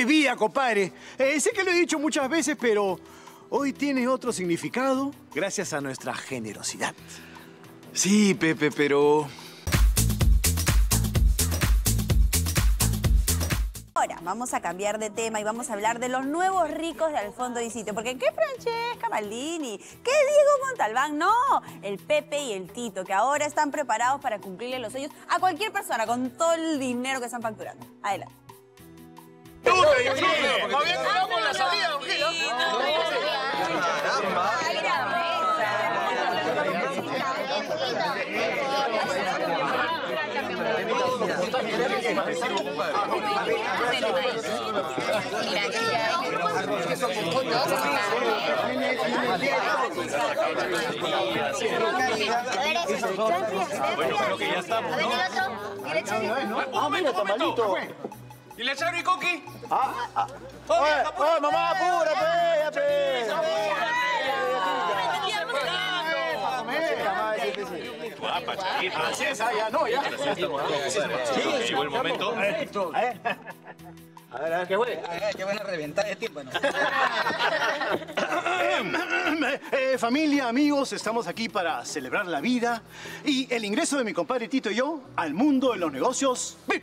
vida, compadre. Sé que lo he dicho muchas veces, pero hoy tiene otro significado gracias a nuestra generosidad. Sí, Pepe, pero... Ahora vamos a cambiar de tema y vamos a hablar de los nuevos ricos de Al Fondo y Sitio. Porque ¿qué Francesca Maldini? ¿Qué Diego Montalbán? No, el Pepe y el Tito, que ahora están preparados para cumplirle los sueños a cualquier persona con todo el dinero que están facturando. Adelante. Todavía colgamos la salida, Bueno, creo que ya estamos, ¿no? Mira, tamalito. ¿Y la Charo y Coqui? ¡Oye, mamá, apúrate! Guapa, chiquita. Así es, ya no, ya. Llegó el momento. A ver, ¿qué huele? Qué buena reventada de tiempo, ¿no? Familia, amigos, estamos aquí para celebrar la vida y el ingreso de mi compadre Tito y yo al mundo de los negocios VIP.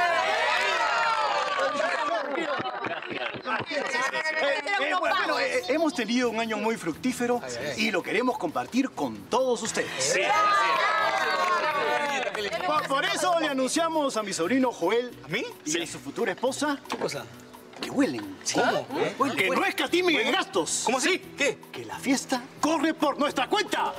Hemos tenido un año muy fructífero y lo queremos compartir con todos ustedes. Por eso le anunciamos a mi sobrino Joel y a su futura esposa. ¿Qué cosa? Que huelen. ¿Cómo? Que no escatimen en gastos. ¿Cómo así? ¿Qué? Que la fiesta corre por nuestra cuenta.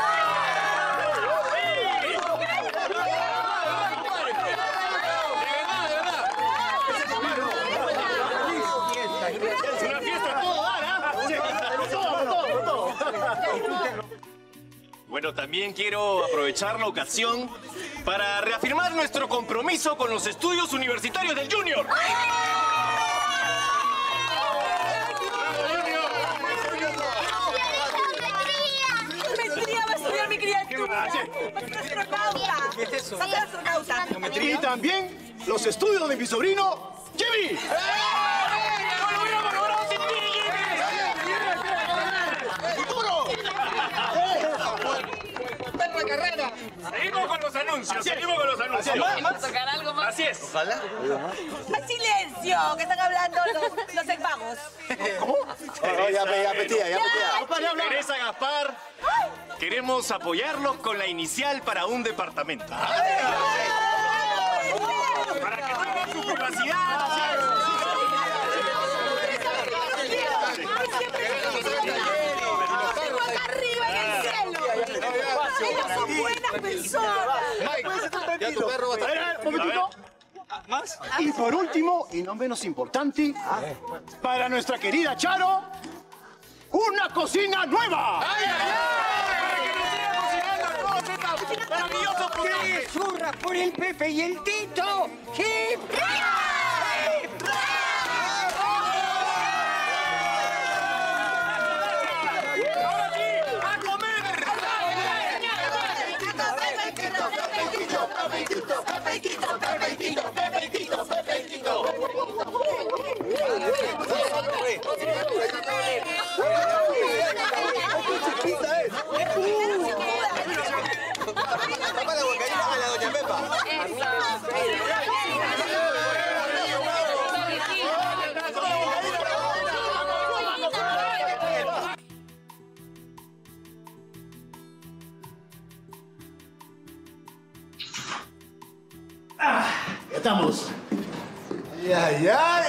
Es una fiesta a todo dar, ¿ah? Todo. Bueno, también quiero aprovechar la ocasión para reafirmar nuestro compromiso con los estudios universitarios del Junior. Maestría va a estudiar mi criatura. ¿Qué es eso? Y también los estudios de mi sobrino Jimmy. Seguimos con los anuncios. ¿Vamos a tocar algo más? Así es. Ojalá. ¡Silencio! Que están hablando los ex-vagos. ¿Cómo? Ya petía. Teresa Gaspar, queremos apoyarlo con la inicial para un departamento. Para que tengan su privacidad. Ellos son buenas personas. Ya tu perro va a estar... Un momentito. ¿Más? Y por último, y no menos importante, para nuestra querida Charo, una cocina nueva. ¡Qué zurra por el Pepe y el Tito! ¡Hip! Tapa la bocaína a la doña Pepa. Ya estamos. ¡Ay!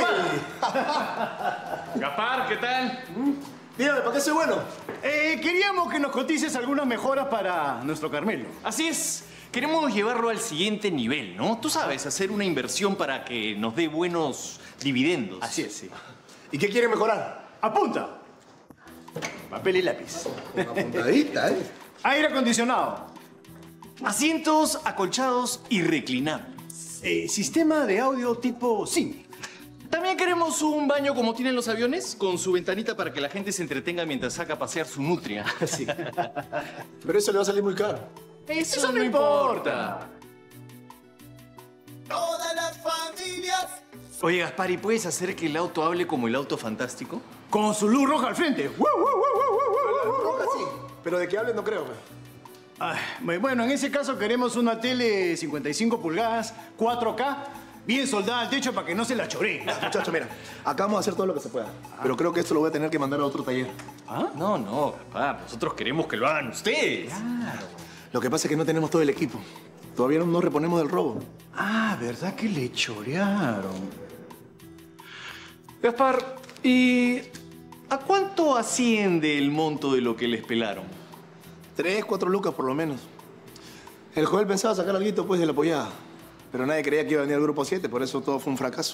Gaspar, ¿qué tal? Dígame, ¿para qué soy bueno? Queríamos que nos cotices algunas mejoras para nuestro Carmelo. Así es. Queremos llevarlo al siguiente nivel, ¿no? Tú sabes, hacer una inversión para que nos dé buenos dividendos. Así es, sí. ¿Y qué quiere mejorar? Apunta. Papel y lápiz. Una puntadita, ¿eh? Aire acondicionado. Asientos acolchados y reclinables. Sistema de audio tipo cine. También queremos un baño como tienen los aviones, con su ventanita para que la gente se entretenga mientras saca a pasear su nutria. Sí. Pero eso le va a salir muy caro. Eso no importa. Todas las familias Oye, Gaspar, ¿y puedes hacer que el auto hable como el auto fantástico? Con su luz roja al frente. Roja sí, pero de que hable no creo. Ay, bueno, en ese caso queremos una tele 55 pulgadas, 4K, bien soldada al techo para que no se la choree. Muchachos, mira, acá vamos a hacer todo lo que se pueda. Pero creo que esto lo voy a tener que mandar a otro taller. ¿Ah? No, Gaspar. Nosotros queremos que lo hagan ustedes. Claro. Lo que pasa es que no tenemos todo el equipo. Todavía no nos reponemos del robo. Ah, ¿verdad que le chorearon? Gaspar, ¿y a cuánto asciende el monto de lo que les pelaron? 3, 4 lucas por lo menos. El Joel pensaba sacar algo pues de la pollada. Pero nadie creía que iba a venir al grupo 7, por eso todo fue un fracaso.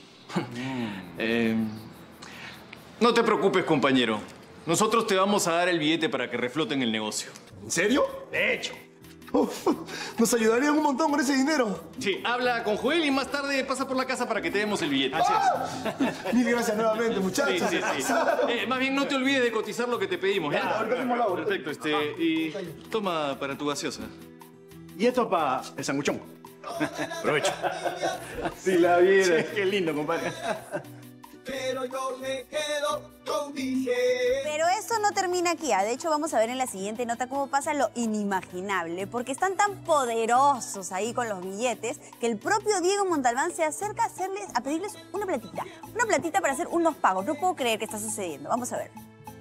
No te preocupes, compañero. Nosotros te vamos a dar el billete para que refloten el negocio. ¿En serio? De hecho. Uf, nos ayudarían un montón con ese dinero. Sí, habla con Joel y más tarde pasa por la casa para que te demos el billete. Así es. Mil gracias nuevamente, muchachos. Sí. Más bien, no te olvides de cotizar lo que te pedimos. ¿Ya? Ahorita mismo lo hago. Perfecto, y toma para tu gaseosa. Y esto para el sanguchón. Aprovecho. Si la viera. Sí, qué lindo, compadre. Pero yo me quedo con mi gente. Pero esto no termina aquí. De hecho, vamos a ver en la siguiente nota cómo pasa lo inimaginable, porque están tan poderosos ahí con los billetes que el propio Diego Montalbán se acerca a pedirles una platita para hacer unos pagos. No puedo creer que está sucediendo. Vamos a ver.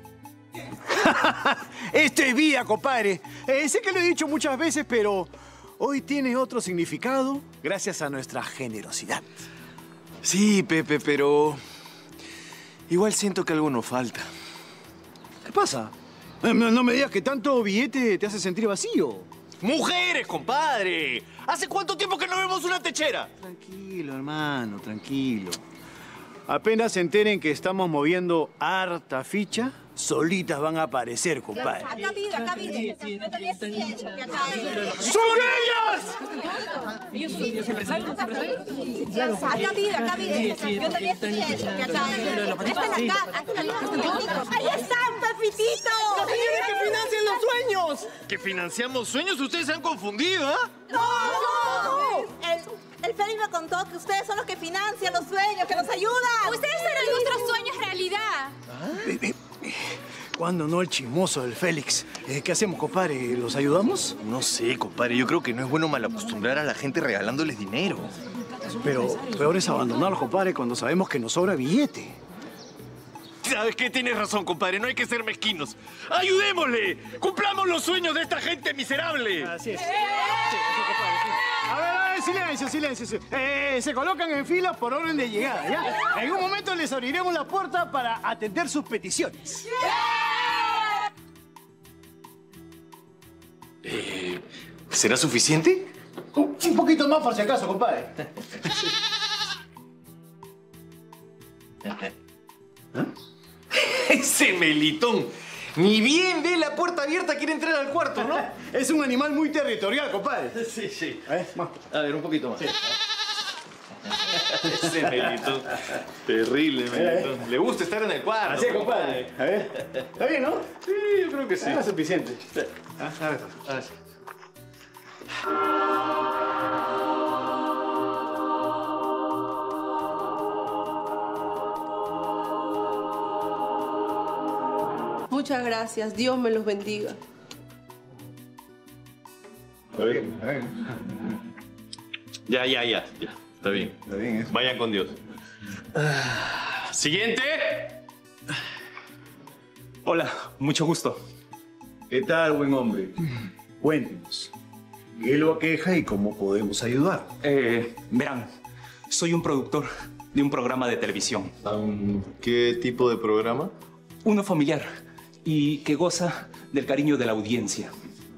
Esto es vida, compadre. Sé que lo he dicho muchas veces, pero hoy tiene otro significado gracias a nuestra generosidad. Sí, Pepe, pero igual siento que algo nos falta. ¿Qué pasa? No me digas que tanto billete te hace sentir vacío. ¡Mujeres, compadre! ¿Hace cuánto tiempo que no vemos una techera? Tranquilo, hermano, tranquilo. Apenas se enteren que estamos moviendo harta ficha, solitas van a aparecer, compadre. Acá vive. ¡Son ellas! Acá vive. Yo también estoy Ahí están, Pepitito. ¡Los señores que financian los sueños! ¿Que financiamos sueños? Ustedes se han confundido, ¿ah? ¡No! El Félix me contó que ustedes son los que financian los sueños, que nos ayudan. Ustedes harán nuestros sueños realidad. ¿Cuándo no el chismoso del Félix? ¿Qué hacemos, compadre? ¿Los ayudamos? No sé, compadre. Yo creo que no es bueno malacostumbrar a la gente regalándoles dinero. Pero peor es abandonarlos, compadre, cuando sabemos que nos sobra billete. ¿Sabes qué? Tienes razón, compadre. No hay que ser mezquinos. ¡Ayudémosle! ¡Cumplamos los sueños de esta gente miserable! Así es. A ver, silencio. Se colocan en fila por orden de llegada, ¿ya? En un momento les abriremos la puerta para atender sus peticiones. ¿Será suficiente? Un poquito más por si acaso, compadre. Ese melitón. Ni bien ve la puerta abierta, quiere entrar al cuarto, ¿no? Es un animal muy territorial, compadre. Sí. Más. A ver, un poquito más. Ese melitón. Terrible melitón. Le gusta estar en el cuarto. Así es, compadre. A ver. ¿Está bien, no? Sí, yo creo que sí. Es suficiente. A ver. Muchas gracias. Dios me los bendiga. Está bien. Ya. Está bien. Vayan con Dios. Siguiente. Hola, mucho gusto. ¿Qué tal, buen hombre? Cuéntenos. ¿Qué lo aqueja y cómo podemos ayudar? Verán, soy un productor de un programa de televisión. ¿Qué tipo de programa? Uno familiar y que goza del cariño de la audiencia.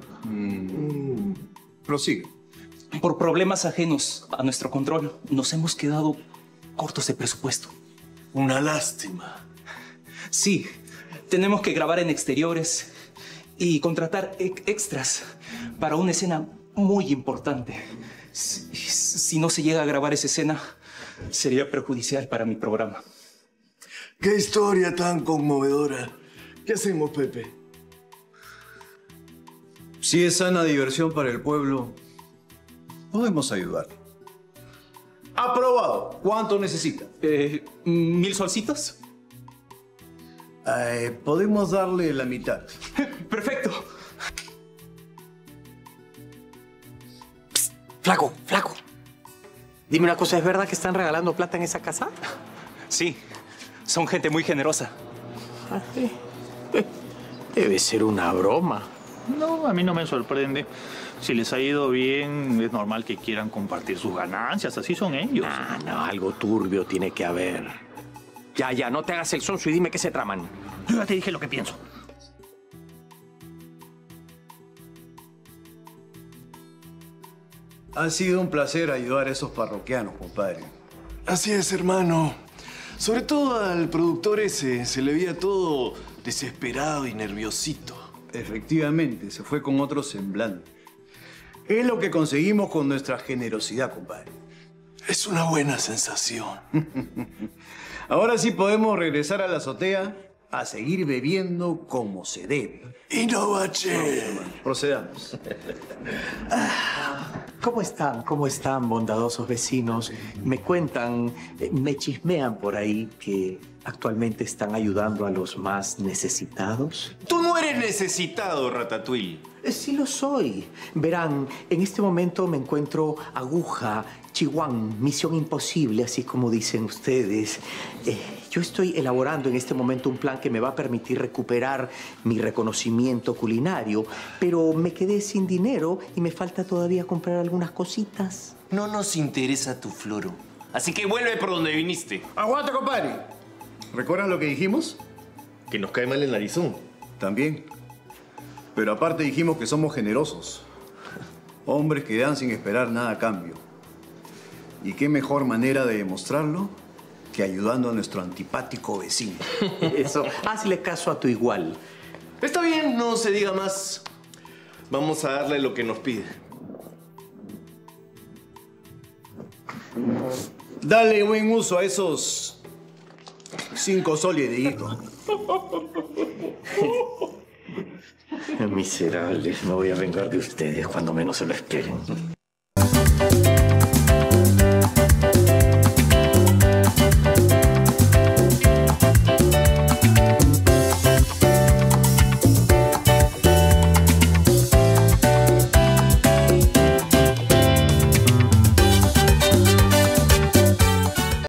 Prosigue. Por problemas ajenos a nuestro control, nos hemos quedado cortos de presupuesto. Una lástima. Sí, tenemos que grabar en exteriores y contratar extras para una escena muy importante. Si no se llega a grabar esa escena, sería perjudicial para mi programa. ¡Qué historia tan conmovedora! ¿Qué hacemos, Pepe? Si es sana diversión para el pueblo, podemos ayudar. Aprobado. ¿Cuánto necesita? 1000 solcitos. Podemos darle la mitad. Perfecto. Flaco, flaco. Dime una cosa, ¿es verdad que están regalando plata en esa casa? Sí, son gente muy generosa. Ah, sí. Debe ser una broma. No, a mí no me sorprende. Si les ha ido bien, es normal que quieran compartir sus ganancias. Así son ellos. No, algo turbio tiene que haber. Ya, no te hagas el sonso y dime qué se traman. Yo ya te dije lo que pienso. Ha sido un placer ayudar a esos parroquianos, compadre. Así es, hermano. Sobre todo al productor ese, se le veía todo desesperado y nerviosito. Efectivamente, se fue con otro semblante. Es lo que conseguimos con nuestra generosidad, compadre. Es una buena sensación. Ahora sí podemos regresar a la azotea a seguir bebiendo como se debe. Y no bache. Procedamos. ¿Cómo están, bondadosos vecinos? Me cuentan, me chismean por ahí que actualmente están ayudando a los más necesitados. Tú no eres necesitado, Ratatouille. Sí lo soy. Verán, en este momento me encuentro aguja, chihuán, misión imposible, así como dicen ustedes. Yo estoy elaborando en este momento un plan que me va a permitir recuperar mi reconocimiento culinario, pero me quedé sin dinero y me falta todavía comprar algunas cositas. No nos interesa tu floro. Así que vuelve por donde viniste. ¡Aguanta, compadre! ¿Recuerdas lo que dijimos? Que nos cae mal el narizón. También. Pero aparte dijimos que somos generosos. Hombres que dan sin esperar nada a cambio. ¿Y qué mejor manera de demostrarlo que ayudando a nuestro antipático vecino? Eso, hazle caso a tu igual. Está bien, no se diga más. Vamos a darle lo que nos pide. Dale buen uso a esos 5 soles, Dieguito. Miserables, me voy a vengar de ustedes cuando menos se lo esperen.